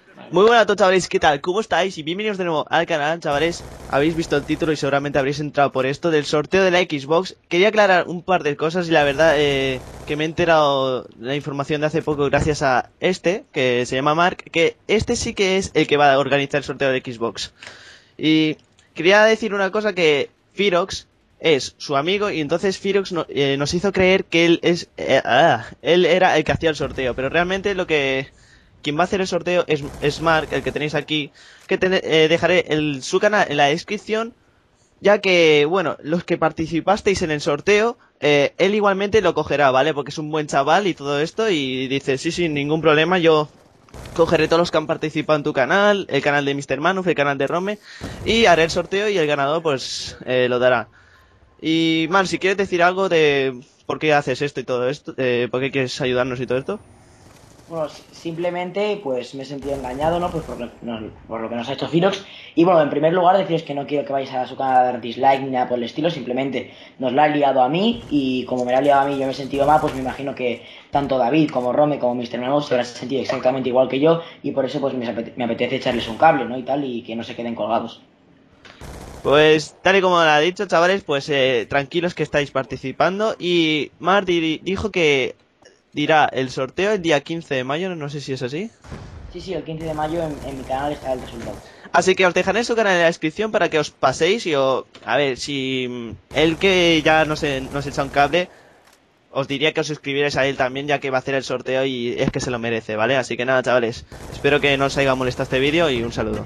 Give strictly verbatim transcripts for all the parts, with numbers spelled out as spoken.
Muy buenas a todos, chavales, ¿qué tal? ¿Cómo estáis? Y bienvenidos de nuevo al canal, chavales. Habéis visto el título y seguramente habréis entrado por esto del sorteo de la Xbox. Quería aclarar un par de cosas y la verdad eh, que me he enterado la información de hace poco gracias a este, que se llama Mark, que este sí que es el que va a organizar el sorteo de Xbox. Y quería decir una cosa, que Firox es su amigo y entonces Firox no, eh, nos hizo creer que él es eh, ah, él era el que hacía el sorteo, pero realmente lo que quien va a hacer el sorteo es, es Mark, el que tenéis aquí, que ten, eh, dejaré el, su canal en la descripción, ya que, bueno, los que participasteis en el sorteo, eh, él igualmente lo cogerá, ¿vale? Porque es un buen chaval y todo esto, y dice, sí, sin ningún problema, yo cogeré todos los que han participado en tu canal, el canal de mister Manuf, el canal de Rome, y haré el sorteo y el ganador, pues, eh, lo dará. Y, Man, si quieres decir algo de por qué haces esto y todo esto, eh, por qué quieres ayudarnos y todo esto. Bueno, simplemente pues me he sentido engañado, ¿no? Pues por lo, no, por lo que nos ha hecho Firox. Y bueno, en primer lugar deciros que no quiero que vayáis a su canal a dar dislike ni nada por el estilo, simplemente nos la ha liado a mí y como me la ha liado a mí y yo me he sentido mal, pues me imagino que tanto David como Rome como mister Memo se habrán sentido exactamente igual que yo y por eso pues me apetece, me apetece echarles un cable, ¿no? Y tal, y que no se queden colgados. Pues tal y como lo ha dicho, chavales, pues eh, tranquilos que estáis participando. Y Marty dijo que dirá el sorteo el día quince de mayo, no sé si es así. Sí, sí, el quince de mayo en, en mi canal está el resultado. Así que os dejaré su canal en la descripción para que os paséis y os... A ver, si él que ya nos, nos echa un cable, os diría que os suscribierais a él también, ya que va a hacer el sorteo y es que se lo merece, ¿vale? Así que nada, chavales, espero que no os haya molestado este vídeo y un saludo.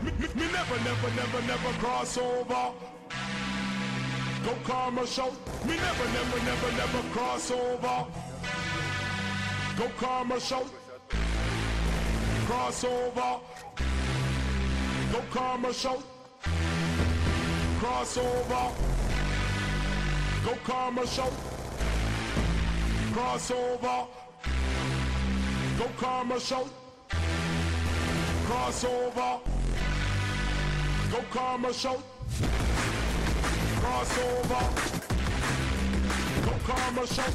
Go Karma Show, me never, never, never, never cross over. Go Karma Show, cross over. Go Karma Show, cross over. Go Karma Show, cross over. Go Karma Show, cross over. Go Karma Show. Crossover, go Karma Show.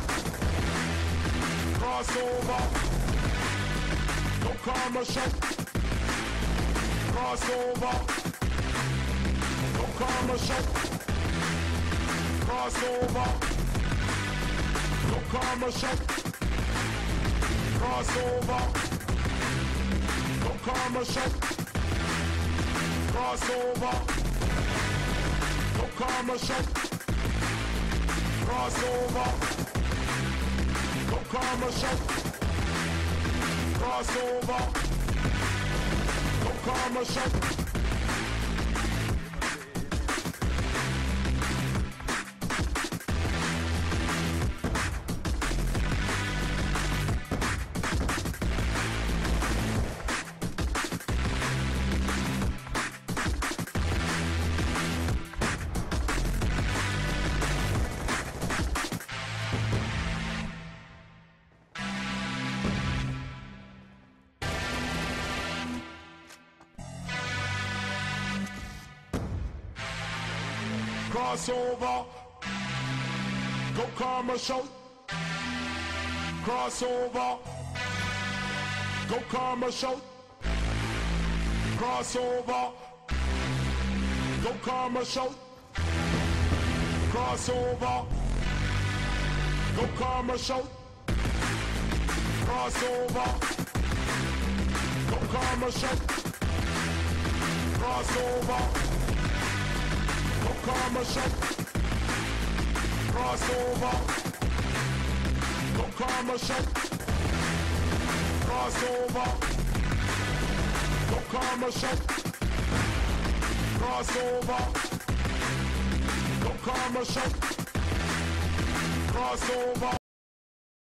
Crossover, go Karma Show. Crossover, go Karma Show. Crossover, go Karma Show. Crossover, go Karma Show. Crossover. Karma Show, crossover. Go Karma Show, crossover. Go Karma Show. Crossover, go Karma Show. Crossover, go Karma Show. Crossover, go Karma Show. Crossover, go Karma Show. Crossover, go Karma Show. Crossover. Go Karma Show, crossover. Go Karma Show, crossover. Go Karma Show, crossover. Go Karma Show, crossover.